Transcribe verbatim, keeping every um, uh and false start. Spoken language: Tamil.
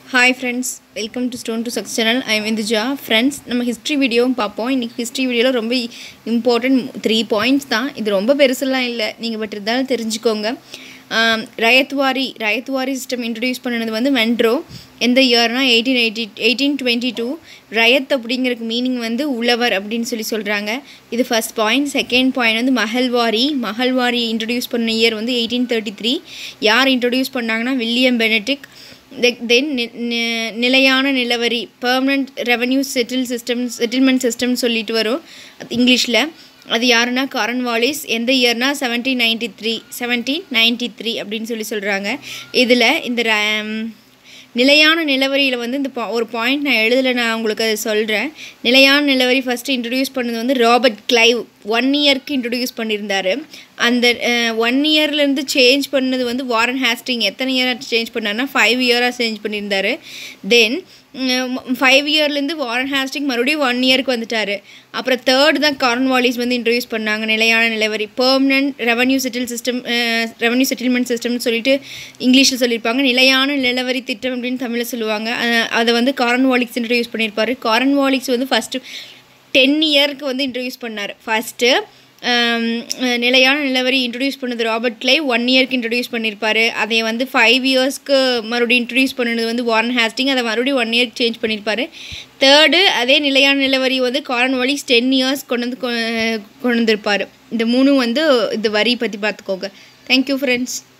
Hi friends, welcome to Stone to Success channel. I am Induja. Friends, நம்ம history video பாப்போம். இன்னைக்கு history videoல ரொம்ப important three points தான். இது ரொம்ப பெருசெல்லாம் இல்ல. நீங்க பட் இருந்தாலும் தெரிஞ்சுக்கோங்க. ரயத்வாரி ரயத்வாரி சிஸ்டம் இன்ட்ரோடியூஸ் பண்ணது வந்து வென்ட்ரோ எந்த இயர்னா eighteen eighty eighteen twenty two ryot அப்படிங்கிறதுக்கு மீனிங் வந்து உழவர் அப்படின்னு சொல்லி சொல்கிறாங்க. இது ஃபர்ஸ்ட் பாயிண்ட். செகண்ட் பாயிண்ட் வந்து மஹல்வாரி மஹல்வாரி இன்ட்ரடியூஸ் பண்ண இயர் வந்து எயிட்டீன் தேர்ட்டி த்ரீ யார் இன்ட்ரடியூஸ் பண்ணாங்கன்னா வில்லியம் பெனடிக். தென் நிலையான நிலவரி permanent revenue settle system settlement system சொல்லிட்டு வரும் இங்கிலீஷில். அது யாருன்னா காரன்வாலிஸ். எந்த இயர்னா seventeen ninety three seventeen ninety three அப்படின்னு சொல்லி சொல்கிறாங்க. இதில் இந்த நிலையான நிலவரியில் வந்து இந்த ஒரு பாயிண்ட் நான் எழுதலை, நான் உங்களுக்கு அதை சொல்கிறேன். நிலையான நிலவரி ஃபஸ்ட்டு இன்ட்ரடியூஸ் பண்ணது வந்து ராபர்ட் கிளைவ் ஒன் இயர்க்கு இன்ட்ரடியூஸ் பண்ணியிருந்தார். அந்த ஒன் இயர்லேருந்து சேஞ்ச் பண்ணது வந்து வாரன் ஹேஸ்டிங் எத்தனை இயராக சேஞ்ச் பண்ணார்னா ஃபைவ் இயராக சேஞ்ச் பண்ணியிருந்தார். தென் ஃபைவ் இயர்லேருந்து வாரன் ஹேஸ்டிங் மறுபடியும் ஒன் இயருக்கு வந்துட்டார். அப்புறம் தேர்ட் தான் கார்ன்வாலிஸ் வந்து இன்ட்ரடியூஸ் பண்ணாங்க நிலையான நிலவரி permanent revenue settle system revenue settlement சிஸ்டம்னு சொல்லிட்டு இங்கிலீஷில் சொல்லியிருப்பாங்க. நிலையான நிலவரி திட்டம் அப்படின்னு தமிழில் சொல்லுவாங்க. அதை வந்து கார்ன்வாலிஸ் இன்ட்ரடியூஸ் பண்ணியிருப்பார். கார்ன்வாலிஸ் வந்து ஃபஸ்ட்டு டென் இயருக்கு வந்து இன்ட்ரடியூஸ் பண்ணார். ஃபஸ்ட்டு நிலையான நிலவரி இன்ட்ரடியூஸ் பண்ணது ராபர்ட் கிளைவ் ஒன் இயர்க்கு இன்ட்ரடியூஸ் பண்ணியிருப்பார். அதை வந்து ஃபைவ் இயர்ஸ்க்கு மறுபடியும் இன்ட்ரடியூஸ் பண்ணது வந்து வாரன் ஹேஸ்டிங், அதை மறுபடியும் ஒன் இயர்க்கு சேஞ்ச் பண்ணியிருப்பார். தேர்டு அதே நிலையான நிலவரி வந்து கார்ன்வாலிஸ் டென் இயர்ஸ் கொண்டு வந்து கொண்டு வந்திருப்பார். இந்த மூணும் வந்து இந்த வரி பற்றி பார்த்துக்கோங்க. Thank you friends.